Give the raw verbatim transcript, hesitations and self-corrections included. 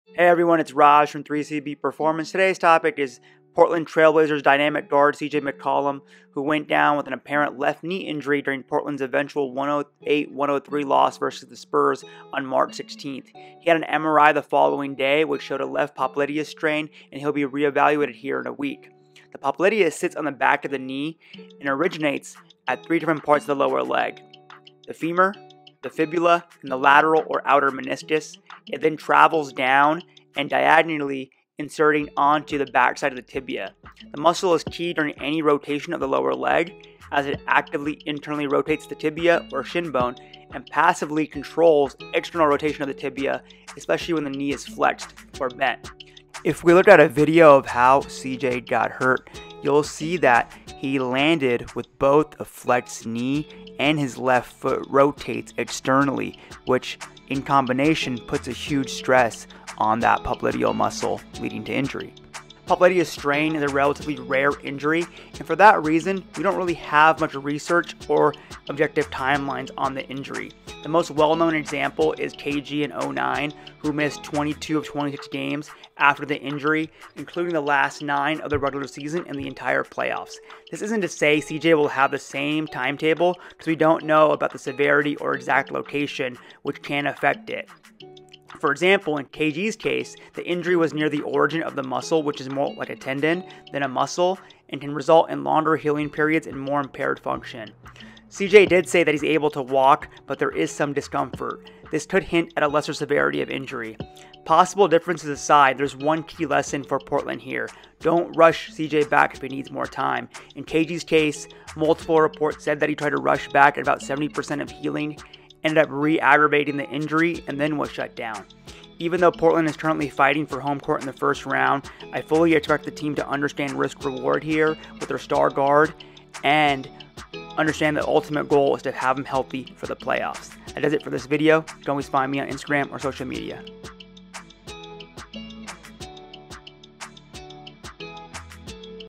Hey everyone, it's Raj from three C B Performance. Today's topic is Portland Trailblazers dynamic guard C J McCollum, who went down with an apparent left knee injury during Portland's eventual one oh eight one oh three loss versus the Spurs on March sixteenth. He had an M R I the following day, which showed a left popliteus strain, and he'll be reevaluated here in a week. The popliteus sits on the back of the knee and originates at three different parts of the lower leg: the femur, the fibula, and the lateral or outer meniscus. It then travels down and diagonally inserting onto the backside of the tibia. The muscle is key during any rotation of the lower leg, as it actively internally rotates the tibia or shin bone and passively controls external rotation of the tibia, especially when the knee is flexed or bent. If we look at a video of how C J got hurt, you'll see that he landed with both a flexed knee and his left foot rotates externally, which in combination puts a huge stress on that popliteal muscle, leading to injury. Popliteus strain is a relatively rare injury, and for that reason, we don't really have much research or objective timelines on the injury. The most well-known example is K G in oh nine, who missed twenty-two of twenty-six games after the injury, including the last nine of the regular season and the entire playoffs. This isn't to say C J will have the same timetable, because we don't know about the severity or exact location, which can affect it. For example, in K G's case, the injury was near the origin of the muscle, which is more like a tendon than a muscle, and can result in longer healing periods and more impaired function. C J did say that he's able to walk, but there is some discomfort. This could hint at a lesser severity of injury. Possible differences aside, there's one key lesson for Portland here. Don't rush C J back if he needs more time. In K G's case, multiple reports said that he tried to rush back at about seventy percent of healing, ended up re-aggravating the injury, and then was shut down. Even though Portland is currently fighting for home court in the first round, I fully expect the team to understand risk-reward here with their star guard and understand the ultimate goal is to have him healthy for the playoffs. That does it for this video. You can always find me on Instagram or social media.